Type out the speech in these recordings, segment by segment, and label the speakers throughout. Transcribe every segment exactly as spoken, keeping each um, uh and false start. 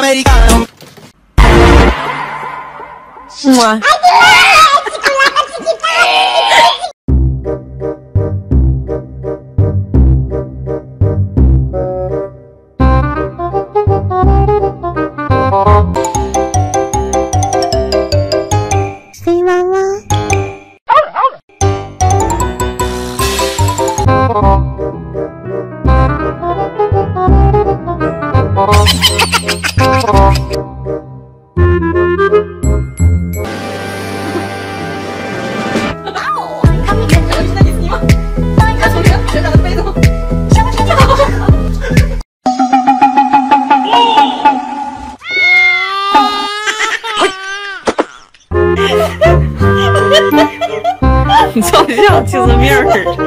Speaker 1: americano.
Speaker 2: Mua.
Speaker 3: 你就像鸡子面儿似的。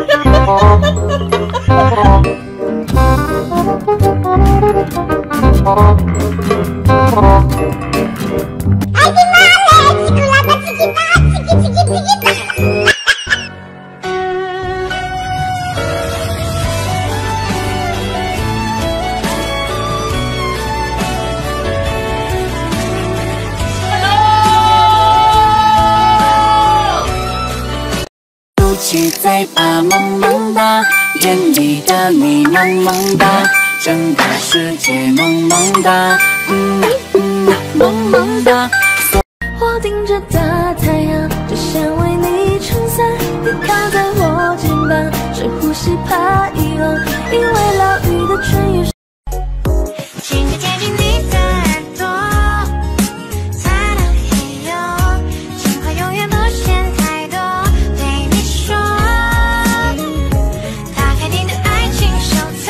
Speaker 4: 起嘴巴萌萌哒，眼里的你萌萌哒，整个世界萌萌哒，嗯嗯萌萌哒。
Speaker 5: 我盯着大太阳，就想为你撑伞，你靠在我肩膀，深呼吸怕遗忘，因为老雨的春雨。轻轻贴近你的耳朵，擦到黑哟，情话永远不嫌太多。对你说，打开你的爱情手册。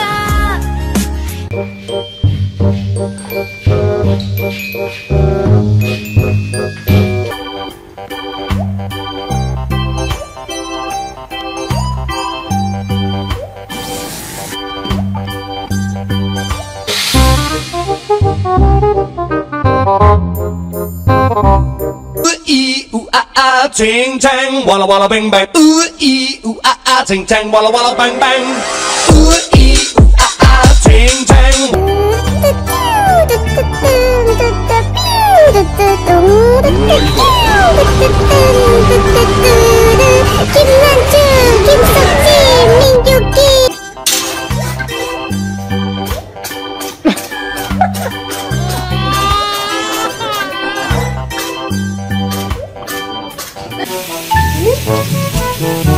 Speaker 1: Ooh ooh ah ah, ching chang, walla walla bang bang. Ooh ooh ah ah, ching chang, walla walla bang bang. Ooh ooh ah ah, ching chang.
Speaker 5: Thank you.